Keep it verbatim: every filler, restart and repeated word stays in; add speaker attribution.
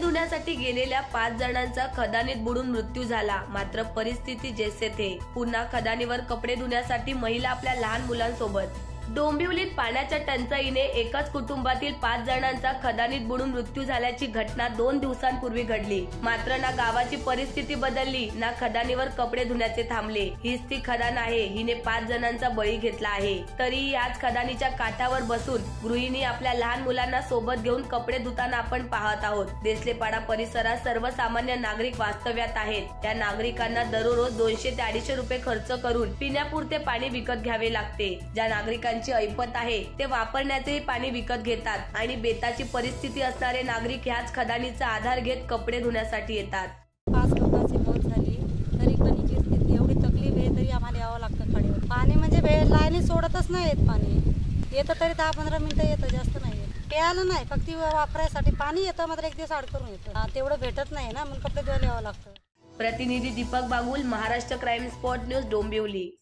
Speaker 1: धुण्यासाठी गेलेल्या पाच जणांचा खदानीत बुडून मृत्यू झाला। मात्र परिस्थिती जैसे थे। पुन्हा खदानीवर कपडे धुण्यासाठी महिला आपल्या लहान मुलांसोबत। डोंबिवलीत पाण्याच्या टंचाईने एकाच कुटुंबातील पाच जणांचा खदानीत बुडून मृत्यू झाल्याची घटना दोन दिवसांपूर्वी घडली। मात्र ना गावाची परिस्थिती बदलली ना खदानीवर कपडे धुण्याचे थांबले। हीच ती खदान आहे, हिने पाच जणांचा बळी घेतला आहे। तरी याच खदानीच्या काठावर बसून गृहिणी आपल्या लहान मुलांना सोबत घेऊन कपडे धुताना आपण पाहत आहोत। देसलेपाडा परिसरात सर्वसामान्य नागरिक वास्तव्यात आहेत। त्या नागरिकांना दररोज दोनशे ते अडीचशे रुपये खर्च करून पिण्यापुरते पाणी विकत घ्यावे लागते। ज्या नागरिकांची ऐपत आहे ते वापरण्याचे पाणी विकत घेतात आणि बेताची परिस्थिती असणारे नागरिक ह्याच खदानीचा आधार घेत कपडे धुण्यासाठी येतात।
Speaker 2: पाच लोकांची मौत झाली तरी पण इतकी एवढी तकलीफ आहे तरी आम्हाला यावं लागतं खाडीवर। पाणी म्हणजे लाईनी सोडतच नाही येत, पाणी येतं तरी दहा पंधरा मिनिटं येतं, जास्त नाही येत। प्यायला नाही, फक्त वापरायसाठी पाणी येतं, मात्र एक दिवस आड करून येतं, तेवढं भेटत नाही ना, मग कपडे धुवायला यावं लागतं।
Speaker 1: प्रतिनिधी Deepak Bagul, Maharashtra crime spot news, Dombivli.